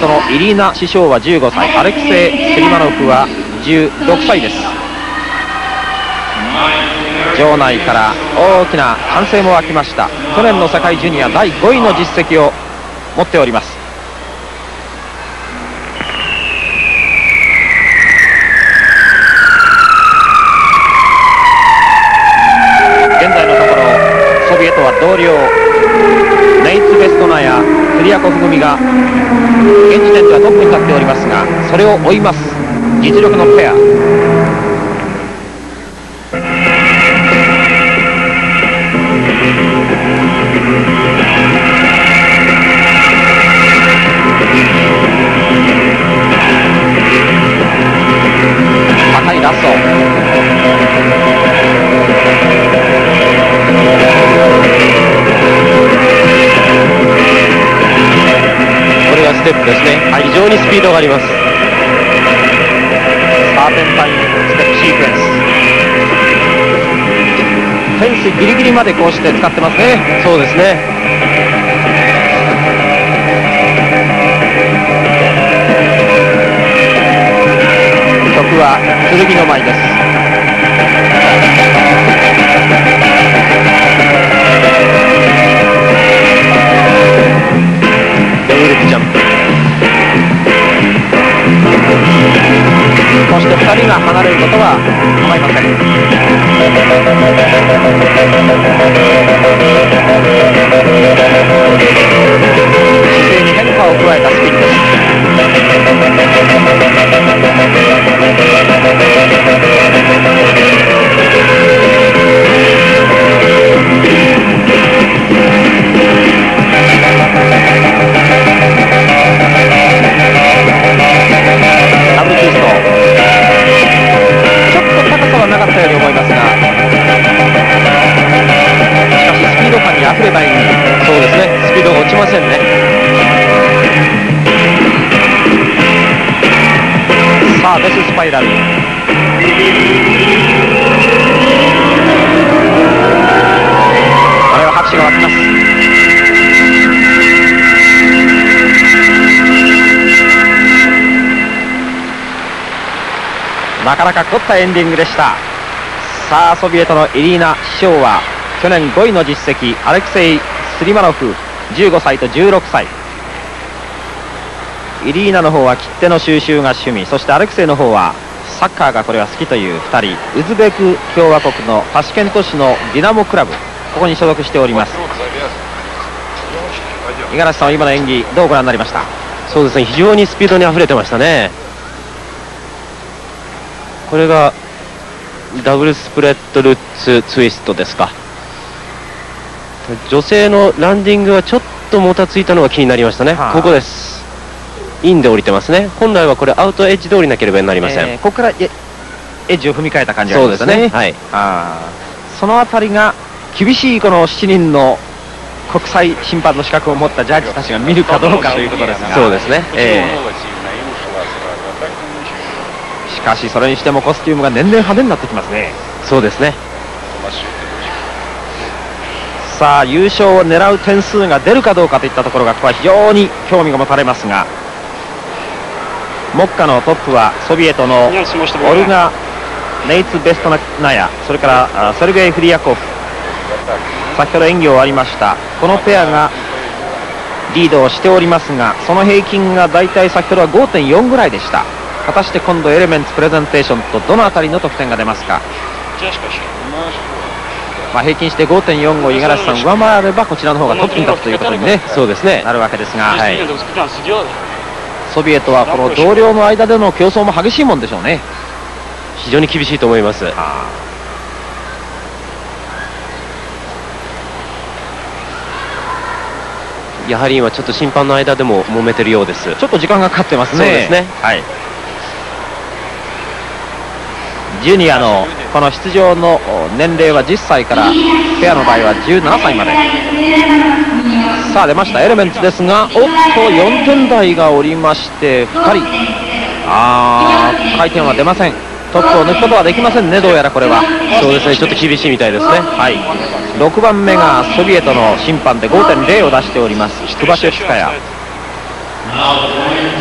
トのイリーナ・シショーは15歳、アレクセイ・セリマノフは16歳です。場内から大きな歓声も沸きました。去年の世界ジュニア第5位の実績を持っております。現在のところソビエトは同僚ネイツ・ベストナやクリアコフ組が現時点ではトップに立っておりますが、それを追います実力のペア。高いラスト、これがステップですね、はい、非常にスピードがあります。スターテンタイムステップシークエンス、フェンスギリギリまでこうして使ってますね。そうですね。曲は剣の舞です。レイルジャンプ、そして2人が離れることは構いません。姿勢に変化を加えたスピンです。ダブルツイスト、ちょっと高さはなかったように思いますが、しかしスピード感にあふれた演技。そうですね、スピードが落ちませんね。さあデススパイラル、これは拍手が沸きます。なかなか凝ったエンディングでした。さあソビエトのイリーナ・シショーは去年5位の実績、アレクセイ・スリマノフ15歳と16歳。イリーナの方は切手の収集が趣味、そしてアレクセイの方はサッカーがこれは好きという2人。ウズベク共和国のタシケント市のディナモクラブ、ここに所属しております。五十嵐さんは今の演技どうご覧になりました？ そうですね、非常にスピードにあふれてましたね。これがダブルスプレッドルッツツイストですか。女性のランディングはちょっともたついたのが気になりましたね。ここです。インで降りてますね。本来はこれアウトエッジで降りなければなりません。 ここからエッジを踏み替えた感じがありましたね。そうですね、はい。そのあたりが厳しいこの7人の国際審判の資格を持ったジャッジたちが見るかどうかということですが、そうですね、しかしそれにしてもコスチュームが年々派手になってきますね。そうですね。さあ優勝を狙う点数が出るかどうかといったところがここは非常に興味が持たれますが、目下のトップはソビエトのオルガ・ネイツ・ベストナヤ、それからセルゲイ・フリヤコフ、先ほど演技終わりましたこのペアがリードをしておりますが、その平均がだいたい先ほどは 5.4 ぐらいでした。果たして今度エレメンツプレゼンテーションとどのあたりの得点が出ますか。平均して 5.4 を五十嵐さん上回ればこちらの方がトップに立つということにね、そうですね、なるわけですが、ソビエトはこの同僚の間での競争も激しいもんでしょうね。 非常に厳しいと思います。やはり今ちょっと審判の間でも揉めてるようです。 ちょっと時間がかかってますね。 そうですね、 はい。ジュニアのこの出場の年齢は10歳からペアの場合は17歳まで。さあ出ましたエレメンツですが、おっと4点台がおりまして2人回転は出ません。トップを抜くことはできませんね、どうやらこれは。 そうですね、ちょっと厳しいみたいですね。 はい、6番目がソビエトの審判で 5.0 を出しておりますクバシェフスカヤ。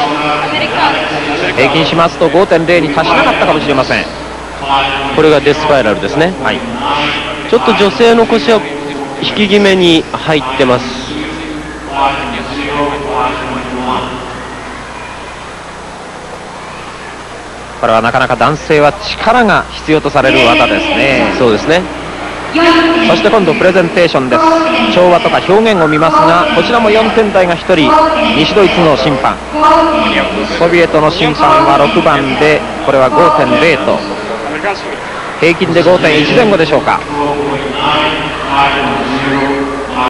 平均しますと 5.0 に達しなかったかもしれません。 これがデススパイラルですね。 はい、 ちょっと女性の腰は引き気味に入ってます。 これはなかなか男性は力が必要とされる技ですね。 そうですね。 そして今度プレゼンテーションです。調和とか表現を見ますが、こちらも4点台が1人、西ドイツの審判、ソビエトの審判は6番で、これは 5.0 と平均で 5.1 前後でしょうか。